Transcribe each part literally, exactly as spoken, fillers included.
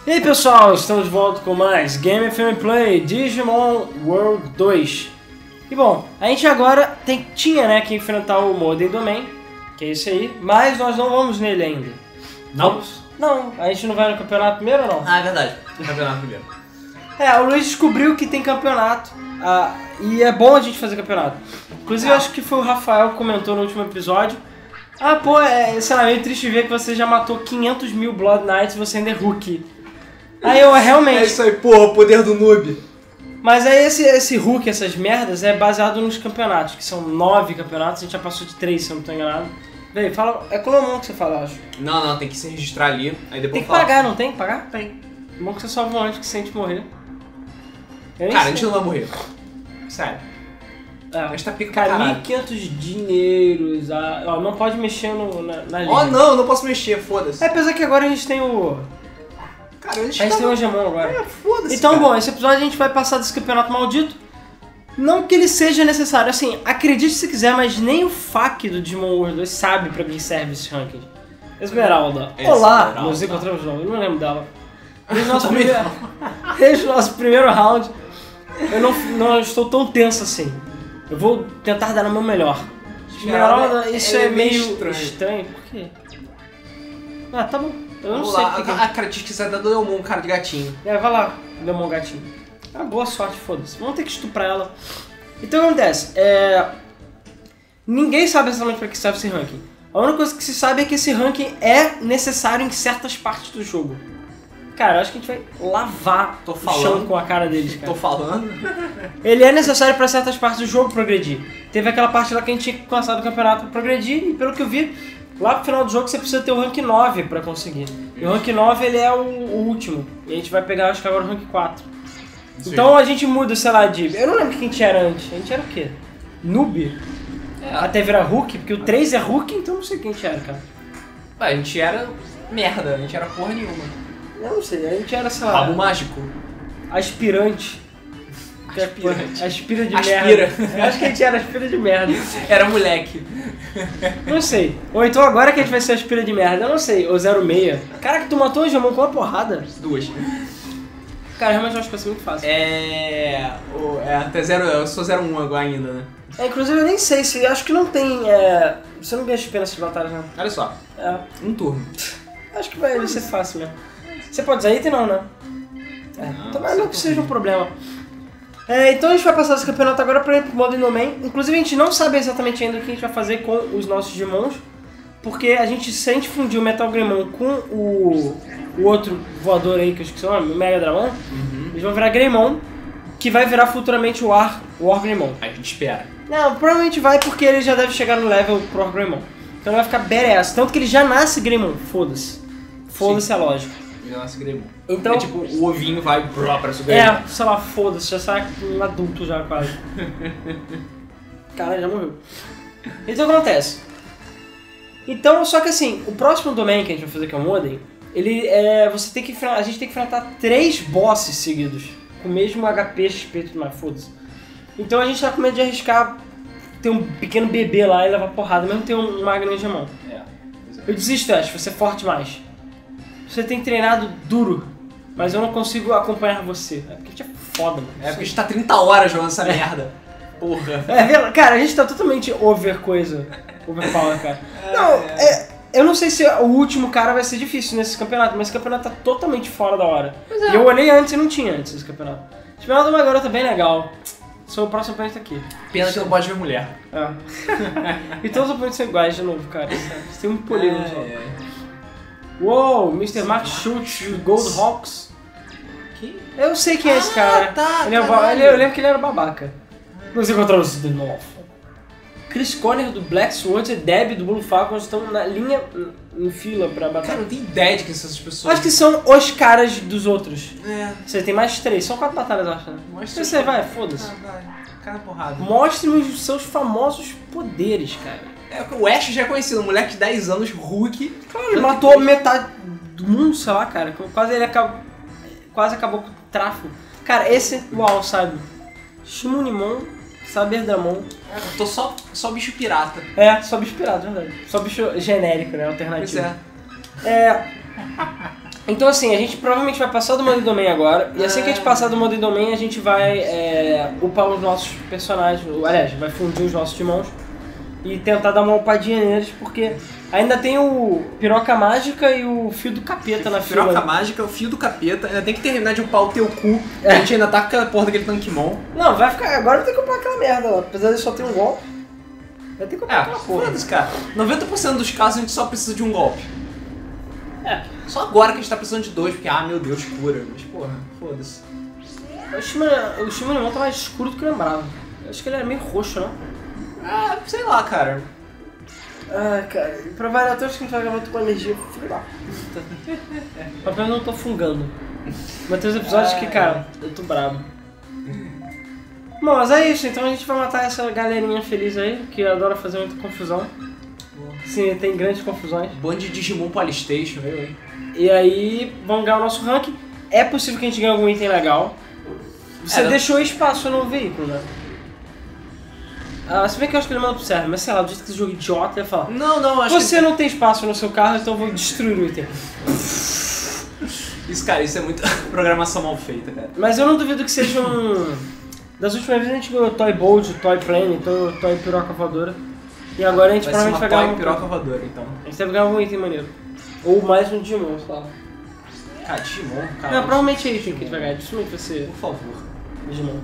E aí pessoal, estamos de volta com mais Game F M Play Digimon World dois. E bom, a gente agora tem, tinha né, que enfrentar o Modem Domain, que é esse aí, mas nós não vamos nele ainda. Não? Vamos? Não, a gente não vai no campeonato primeiro ou não? Ah, é verdade, no campeonato primeiro. É, o Luiz descobriu que tem campeonato, ah, e é bom a gente fazer campeonato. Inclusive, Ah. acho que foi o Rafael que comentou no último episódio. Ah, pô, é, sei lá, meio triste ver que você já matou quinhentos mil Blood Knights e você ainda é rookie. Aí eu realmente... É isso aí, porra, o poder do noob. Mas aí esse, esse Hulk, essas merdas, é baseado nos campeonatos, que são nove campeonatos, a gente já passou de três, se eu não tô enganado. Vem, fala, é Clomon que você fala, eu acho. Não, não, tem que se registrar ali, aí depois Tem que fala. pagar, não tem que pagar? Tem. Bom que você salva antes que sente morrer. Eu nem Cara, a sei. gente não vai morrer. Sério. É. A gente tá pica pra Cara, mil caralho. e quinhentos dinheiros, ah, ó, não pode mexer no, na, na Oh linha. não, não posso mexer, foda-se. É, apesar que agora a gente tem o... Cara, a gente, A gente tá... tem o Hegemon agora. É, foda-se. Então, cara. bom, esse episódio a gente vai passar desse campeonato maldito. Não que ele seja necessário, assim, acredite se quiser, mas nem o F A Q do Digimon World dois sabe pra quem serve esse ranking. Esmeralda. Olá! Esmeralda. Nos encontramos de novo, eu não lembro dela. Desde o nosso primeiro, desde o nosso primeiro round, eu não, não estou tão tenso assim. Eu vou tentar dar o meu melhor. Esmeralda, isso ela é é meio meio estranho. estranho. Por quê? Ah, tá bom. Eu não Vamos sei lá, por que. a, a característica é da Doraemon, cara de gatinho. É, vai lá, meu mão gatinho. Ah, boa sorte, foda-se. Vamos ter que estuprar ela. Então o que acontece? É... Ninguém sabe exatamente pra que serve esse ranking. A única coisa que se sabe é que esse ranking é necessário em certas partes do jogo. Cara, eu acho que a gente vai lavar Tô o falando. chão com a cara deles, cara. Tô falando. Ele é necessário pra certas partes do jogo progredir. Teve aquela parte lá que a gente tinha que começar do campeonato pra progredir, e pelo que eu vi, lá pro final do jogo você precisa ter o rank nove pra conseguir. E o rank nove ele é o, o último. E a gente vai pegar, acho que agora o rank quatro. Sim. Então a gente muda, sei lá, de... Eu não lembro quem a gente era antes. A gente era o quê? Noob? É. Até virar Hulk? Porque o três é Hulk, então eu não sei quem a gente era, cara. Ah, a gente era merda, a gente era porra nenhuma. Eu não sei, a gente era, sei lá, Rabo mágico. aspirante. Aspirante. Aspira de Aspira. merda. Eu acho que a gente era aspira de merda. Era moleque. Não sei. Ou então agora que a gente vai ser aspira de merda, eu não sei. Ou zero seis. Caraca, tu matou o Jamon com uma porrada. Duas. Cara, realmente eu acho que vai ser muito fácil. É. o- é até zero. Eu sou zero um agora ainda, né? É, inclusive eu nem sei se... Acho que não tem... É... Você não ganha X P nessas batalhas, não. Olha só. É. Um turno. Acho que vai ser fácil mesmo. Você pode usar item não, né? É. Não, Também você não que seja um problema. É, então a gente vai passar esse campeonato agora para ir pro Modern Domain. Inclusive a gente não sabe exatamente ainda o que a gente vai fazer com os nossos Digimons. Porque a gente, se a gente fundir o Metal Greymon com o, o outro voador aí, que eu esqueci o nome, o Mega Dragon, Uhum. eles vão virar Greymon, que vai virar futuramente o War, o War Greymon. A gente espera. Não, provavelmente vai porque ele já deve chegar no level pro War Greymon. Então ele vai ficar badass. Tanto que ele já nasce Greymon, foda-se. Foda-se a lógica. Já nasce Greymon. Então- É tipo, o ovinho vai bró, para subir. É, sei lá, foda-se, já sai um adulto já quase. Cara, já morreu. Então o que acontece? Então, só que assim, o próximo domain que a gente vai fazer, que é o Modem, ele é. Você tem que enfrentar. A gente tem que enfrentar três bosses seguidos. Com o mesmo H P, X P e tudo mais, foda-se. Então a gente tá com medo de arriscar ter um pequeno bebê lá e levar porrada, mesmo ter um Magno Hegemon. É. pois é. Eu desisto, Ash, você é forte demais. Você tem treinado duro, mas eu não consigo acompanhar você. É porque a gente é foda, mano. É porque a gente tá trinta horas jogando essa merda. Porra. É, vê- cara, a gente tá totalmente over coisa. Overpower, cara. Não, é, eu não sei se o último cara vai ser difícil nesse campeonato, mas esse campeonato tá totalmente fora da hora. é. E eu olhei antes e não tinha antes esse campeonato. Esse campeonato é uma garota bem legal. Sou o próximo oponente aqui. Pena que não pode ver mulher. É. E todos os oponentes são iguais de novo, cara. Você tem um polígono só. É. Uou, mister Max Schultz, Gold Hawks. Que? Eu sei quem é esse Ah, cara. tá, ele é ba- caralho. ele- eu lembro que ele era babaca. Nos encontramos de novo. Chris Conner do Black Swords e Deb do Blue Falcon estão na linha em fila pra Cara, batalha. não tem ideia de quem são essas pessoas. Acho que são os caras dos outros. É. Você tem mais três, são quatro batalhas, acho, né? Mostra Você vai, foda-se. Ah, vai. Cara porrada. Mostre-me os seus famosos poderes, cara. É, o Ash já é conhecido, um moleque de dez anos, Hulk. Claro, ele matou metade do mundo, sei lá, cara. Quase ele acabou, quase acabou com o tráfico. Cara, esse, uau, sabe? Shimunimon, Saberdramon. É, eu tô só, só bicho pirata. É, só bicho pirata, verdade. Só bicho genérico, né? Pois Alternativo. é. É. Então assim, a gente provavelmente vai passar do Modern Domain agora, e assim que a gente passar do Modern Domain, a gente vai é, upar os nossos personagens, aliás, vai fundir os nossos timões e tentar dar uma upadinha neles, porque ainda tem o Piroca Mágica e o Fio do Capeta na fila. Piroca Mágica, o Fio do Capeta, ainda tem que terminar de upar o teu cu, é. A gente ainda tá com aquela porra daquele Tankmon. Não, vai ficar, agora vai ter que upar aquela merda lá, apesar de só ter um golpe. Vai ter que upar é, aquela porra. Foda-se, cara. noventa por cento dos casos a gente só precisa de um golpe. É. Só agora que a gente tá precisando de dois, porque, ah, meu Deus, cura. Mas, porra, foda-se. O Shimon, o Shimon tá mais escuro do que eu lembrava. Eu acho que ele era meio roxo, não? Ah, sei lá, cara. Ah, cara, pra variar até acho que a gente vai gravar com energia, filho da puta. Mas eu não tô fungando. Mas tem uns episódios ah, que, cara, eu tô bravo. Bom, mas é isso, então a gente vai matar essa galerinha feliz aí, que adora fazer muita confusão. Sim, tem grandes confusões. Band de Digimon Polystation, eu, hein? E aí, vamos ganhar o nosso ranking. É possível que a gente ganhe algum item legal. Você é, deixou espaço no veículo, né? Ah, se bem que eu acho que ele manda pro server, mas sei lá, do jeito que esse jogo idiota ia falar. Não, não, acho Você que... não tem espaço no seu carro, então eu vou destruir o item. Isso, cara, isso é muita programação mal feita, cara. Mas eu não duvido que seja um... Das últimas vezes a gente ganhou Toy Bolt, Toy Plane, Toy, Toy Piroca Voadora. E agora a gente vai provavelmente vai ganhar um... Piroca Voadora, então. A gente deve ganhar um item maneiro. Ou mais um Digimon, sei lá. Ah, Digimon, cara. Não, provavelmente é item que a gente vai ganhar, dificilmente vai ser... Por favor. Digimon.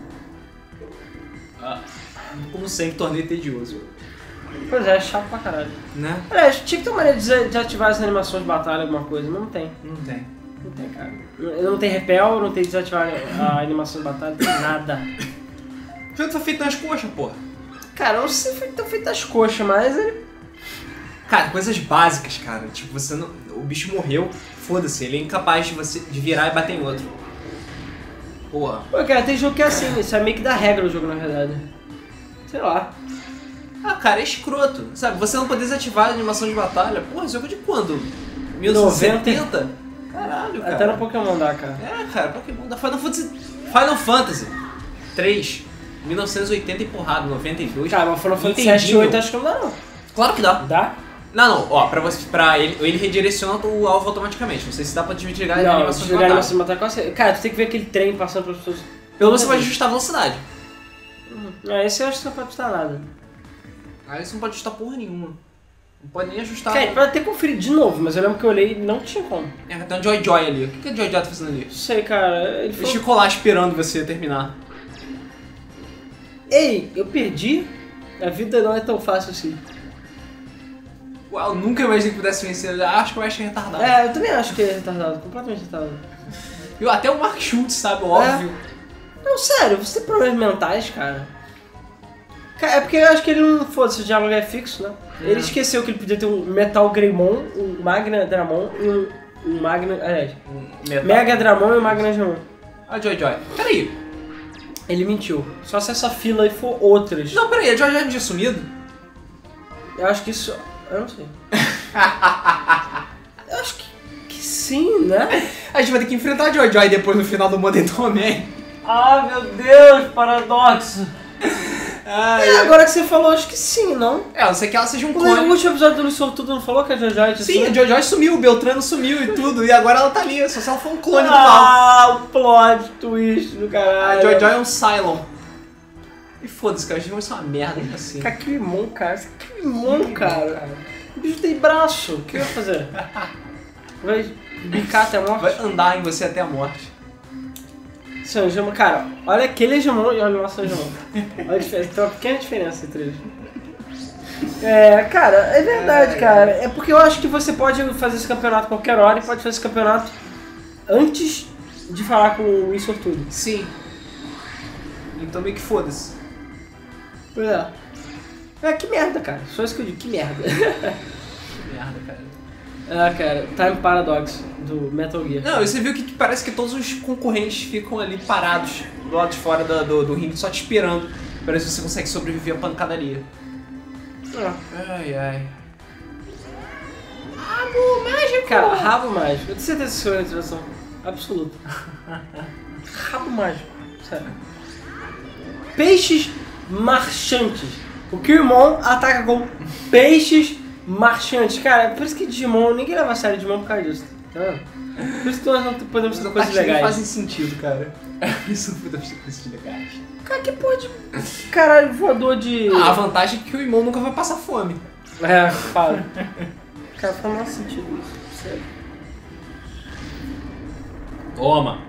Ah, como sempre, torneio tedioso. Pois é, é chato pra caralho. Né? Aliás, tinha que ter uma maneira de desativar as animações de batalha, alguma coisa, mas não tem. Não tem. Não tem, cara. Não tem repel, não tem desativar a animação de batalha, não tem nada. O jogo foi feito nas coxas, porra. Cara, eu não sei se foi tão feito nas coxas, mas ele... Cara, coisas básicas, cara. Tipo, você não... o bicho morreu, foda-se, ele é incapaz de, você... de virar e bater em outro. Porra. Pô, cara, tem jogo que é assim, isso é meio que da regra do jogo, na verdade. Sei lá. Ah, cara, é escroto. Sabe, você não poder desativar a animação de batalha, porra, jogo de quando? mil novecentos e setenta? Caralho, cara. Até no Pokémon dá, cara. É, cara, Pokémon dá. Final Fantasy... Final Fantasy três. mil novecentos e oitenta e porrada, noventa e dois. Cara, mas Final Fantasy sete e oito acho que não dá, não. Claro que dá. Dá? Não, não, ó, pra, você, pra ele, ele redireciona o alvo automaticamente. Não sei se dá pra desligar não, a animação de batalha. batalha. Animação de batalha quase... Cara, tu tem que ver aquele trem passando pelas pessoas. Pelo menos você vai ajustar a velocidade. Uhum. É, esse eu acho que não pode ajustar nada. Ah, isso não pode ajustar porra nenhuma. Não pode nem ajustar... Cara, pode até conferir de novo, mas eu lembro que eu olhei e não tinha como. É, tem um Joy Joy ali. O que, que o Joy Joy tá fazendo ali? Não sei, cara. Ele, ele falou... ficou lá esperando você terminar. Ei, eu perdi? A vida não é tão fácil assim. Uau, nunca imaginei que pudesse vencer. Eu acho que eu acho que é retardado. É, eu também acho que é retardado. Completamente retardado. E até o Mark Schultz, sabe? Óbvio. É. Não, sério, você tem problemas mentais, cara. É porque eu acho que ele não... Foda-se, o diálogo é fixo, né? É. Ele esqueceu que ele podia ter um Metal Greymon, um Magna Dramon e um, um Magna... Aliás, um Metal. Mega Dramon e um Magna Dramon. Ah, Joy Joy. Peraí. Ele mentiu. Só se essa fila aí for outras. Não, peraí. A Joy Joy não tinha sumido? Eu acho que isso... Eu não sei. Eu acho que, que sim, né? A gente vai ter que enfrentar a Joy Joy depois no final do Modern Domain. Ah, meu Deus, paradoxo. Ah, é, agora que você falou, acho que sim, não? É, não sei que ela seja um clone. No último episódio do Luiz Sortudo não falou que a Joy Joy tinha Sim, a Joy Joy sumiu, o Beltrano sumiu e tudo, e agora ela tá ali, só se ela for um clone ah, do mal. Ah, o plot twist do caralho. A Joy Joy é um Cylon. E foda-se, cara, a gente vai ser uma merda assim. Cara, que limão, cara, que limão, cara. O bicho tem braço, o que vai fazer? Vai bicar até a morte? Vai andar em você até a morte. Seu Angemon, cara, olha aquele Angemon e olha o nosso Angemon. Olha a diferença, tem uma pequena diferença entre eles. É, cara, é verdade, cara. É porque eu acho que você pode fazer esse campeonato a qualquer hora e pode fazer esse campeonato antes de falar com o Wii Sortudo. Sim. Então meio que foda-se. Pois é. É, que merda, cara. Só isso que eu digo, que merda. Que merda, cara. Ah, cara, Time Paradox do Metal Gear. Não, e você viu que parece que todos os concorrentes ficam ali parados do lado de fora do, do, do ringue só te esperando pra ver se você consegue sobreviver à pancadaria. Ah. Ai, ai. Rabo mágico! Cara, rabo mágico. Eu tenho certeza que isso é uma introdução absoluta. Rabo mágico. Sério. Peixes marchantes. O Kirmon ataca com peixes marchantes. Cara, por isso que Digimon, ninguém leva a sério Digimon por causa disso. Tá vendo? Por isso que nós não podemos ter As coisas ataques nem legais. fazem sentido, cara. Por isso não podemos ter coisas legais. Cara, que porra de caralho voador de... Ah, a vantagem é que o irmão nunca vai passar fome. É, fala. Cara, faz o menor sentido isso. Sério. Toma.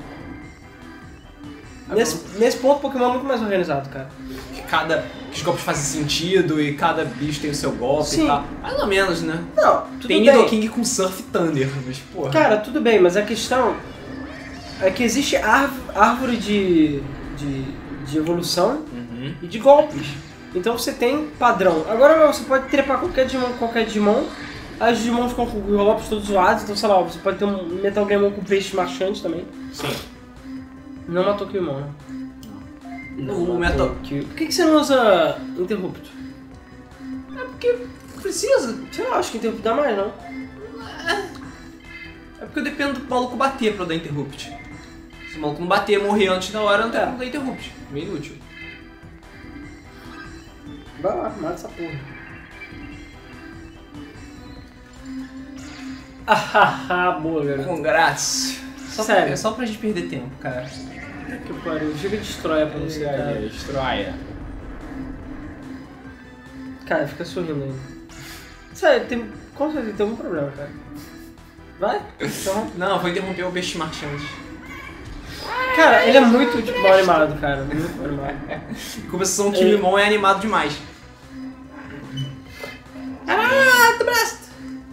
Nesse, nesse ponto, o Pokémon é muito mais organizado, cara. Que cada... que os golpes fazem sentido e cada bicho tem o seu golpe Sim. e tal. Mais ou menos, né? Não, tudo Tem bem. Nidoking com Surf Thunder, mas porra. Cara, tudo bem, mas a questão é que existe árv- árvore de, de, de evolução Uhum. e de golpes. Então você tem padrão. Agora você pode trepar qualquer Digimon, qualquer Digimon. As Digimon ficam com golpes todos zoados, então sei lá, você pode ter um Metal Greymon com peixe marchante também. Sim. Não matou o Killmon, né? O matou Metal- Kill- Por que, que você não usa Interrupt? É porque precisa. Sei lá, acho que Interrupt dá mais, não? É porque eu dependo do maluco bater pra eu dar interrupt. Se o maluco não bater e morrer antes da hora, eu não tenho É. como dar interrupt. Meio inútil. Vai lá, mata essa porra. Ah, boa, garoto. Congrats. Só Sério. Pra, só pra gente perder tempo, cara. Que pariu. Chega de destrói pra você, cara. Destroia. Cara, fica sorrindo ainda. Sério, tem... com certeza tem algum problema, cara. Vai? Então... Não, vou interromper o Beast Marchand. Cara, ele é muito tipo, mal animado, cara. Muito mal animado. Compensação que o Limon é animado demais. Ah, do braço!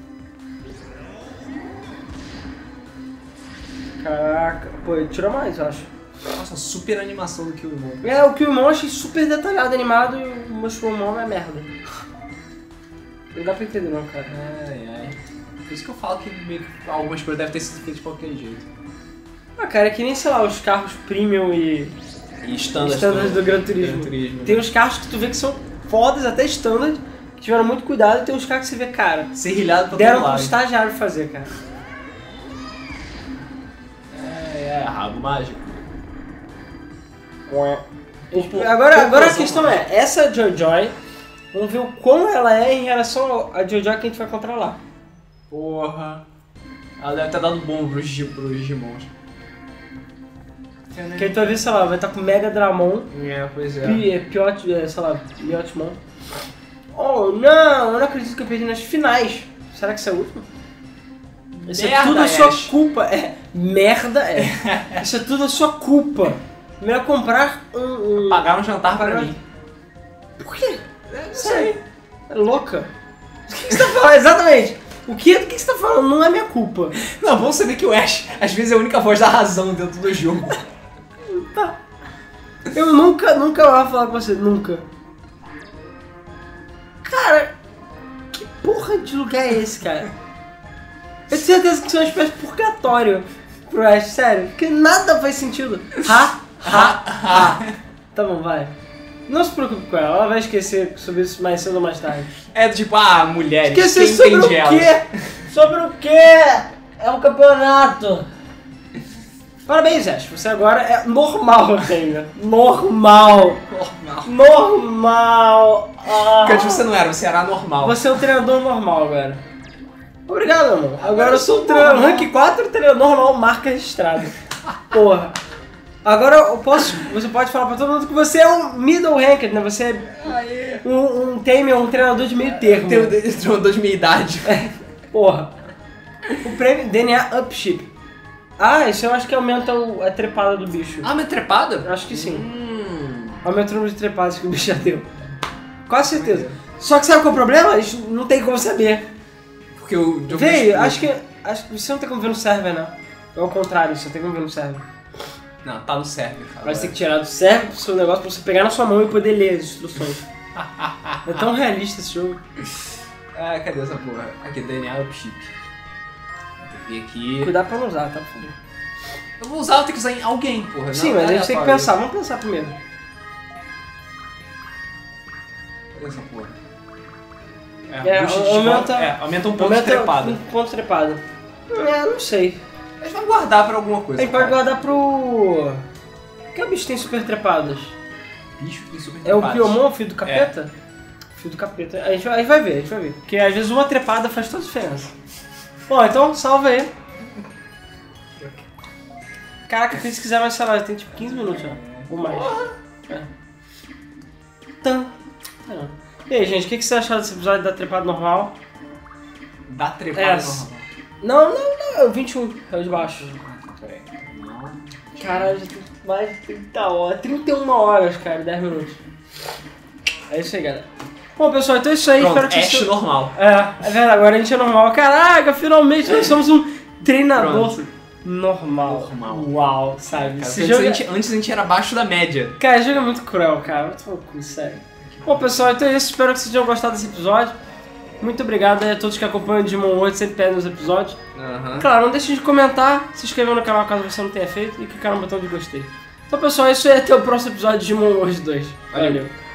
Caraca, pô, ele tirou mais, eu acho. Nossa, super animação do Killmon. É, o Killmon eu achei super detalhado, animado, e o Mushroomon é merda. Não dá pra entender não, cara. Ai, ai. Por isso que eu falo que meio que algumas coisas devem ter sido feitas de qualquer jeito. Ah, cara, é que nem, sei lá, os carros premium e E standards, standards do Gran Turismo. Gran Turismo. Tem uns carros que tu vê que são fodas, até standard, que tiveram muito cuidado, e tem uns carros que você vê, cara, Serrilhado pra deram todo pro lado. estagiário fazer, cara. É, é, rabo mágico. Tipo, agora, agora a Conclusão, questão né? é, essa Joy-Joy, vamos ver o quão ela é em relação à Joy-Joy que a gente vai controlar. Porra. Ela deve ter dado bom pros, Gi- pros Digimons. Que aí tu vai ver, sei lá, vai estar com Mega Dramon, É, pois é. Pi, é, Piot, é, sei lá, Piotmon. Oh não, eu não acredito que eu perdi nas finais. Será que isso é o último? Isso é Merda, tudo a sua Ash. culpa. É, merda é. Isso é tudo a sua culpa. Melhor comprar um... um... Pagar um jantar pra Pagar- mim. Por quê? Não Sério? É louca? O que, que você tá falando? Exatamente. O que, do que você tá falando? Não é minha culpa. Não, vamos saber que o Ash, às vezes, é a única voz da razão dentro do jogo. Tá. Eu nunca, nunca vou falar com você. Nunca. Cara, que porra de lugar é esse, cara? Eu tenho certeza que isso é uma espécie de purgatório pro Ash, sério. Porque nada faz sentido. Ha, ha, ha. Tá bom, vai. Não se preocupe com ela, ela vai esquecer sobre isso mais cedo ou mais tarde. É do tipo, ah, mulheres, Esquecer quem sobre o entende elas? quê? Sobre o quê? É um campeonato. Parabéns, Ash. Você agora é normal, ainda. Normal. Normal. Normal. Ah. Porque antes você não era, você era anormal. Você é um treinador normal agora. Obrigado, amor. Agora eu sou um normal. treinador. Rank quatro, treinador normal, marca registrada. Porra. Agora eu posso. Você pode falar pra todo mundo que você é um middle ranked, né? Você é um, um tamer, um treinador de meio termo. Tem um treinador de meia idade. Porra. O prêmio D N A Upship. Ah, isso eu acho que aumenta o- a trepada do bicho. Ah, mas trepada? Eu acho que sim. Hum. Aumenta o número de trepadas que o bicho já deu. Quase certeza. Só que sabe qual é o problema? Isso não tem como saber. Porque o jogo Veio, não acho que, acho que você não tem como ver no server, não. É o contrário, você tem como ver no server. Não, tá no server, cara. Vai ter que tirar do server pro seu negócio pra você pegar na sua mão e poder ler as instruções. É tão realista esse jogo. Ah, cadê essa porra? Aqui, D N A Upship. Vou ter que vir aqui. Cuidado pra não usar, tá? Por favor. Eu vou usar, eu tenho que usar em alguém, porra. Sim, não, mas não a é gente tem que aleatório. pensar. Vamos pensar primeiro. Cadê essa porra? É, boost de aumenta- volta- é, aumenta um ponto Aumenta de trepada. um ponto trepada. É, não sei. A gente vai guardar pra alguma A coisa. gente pode cara. guardar pro... Que bicho tem super trepadas? Bicho que tem super É o trepadas. Piomon, filho do capeta? Filho do capeta. A gente, vai- a gente vai ver, a gente vai ver. Porque às vezes uma trepada faz toda a diferença. Bom, então salva aí. Caraca, se quiser mais, sei lá, tem tipo quinze minutos já. Ou mais. É. Então. É. E aí, gente, o que, que vocês acharam desse episódio da trepada normal? Dá trepada É. normal. Não, não, não, é o vinte e um, é o de baixo. Peraí. Não. Caralho, já tem mais de trinta horas, trinta e uma horas, cara, dez minutos. É isso aí, galera. Bom, pessoal, então é isso aí. Pronto, Espero que Ash vocês... normal. É, é verdade, agora a gente é normal. Caraca, finalmente nós somos um treinador Pronto. normal. Normal. Uau, sabe? Cara, Esse antes, jogo a é... gente, antes a gente era abaixo da média. Cara, esse jogo é muito cruel, cara. Muito louco, sério. Bom, pessoal, então é isso. Espero que vocês tenham gostado desse episódio. Muito obrigado a todos que acompanham o Digimon oito, sempre pedem os episódios. Aham. Claro, não deixem de comentar, se inscrever no canal caso você não tenha feito e clicar no botão de gostei. Então, pessoal, é isso aí. Até o próximo episódio de Digimon World dois. Valeu. Valeu.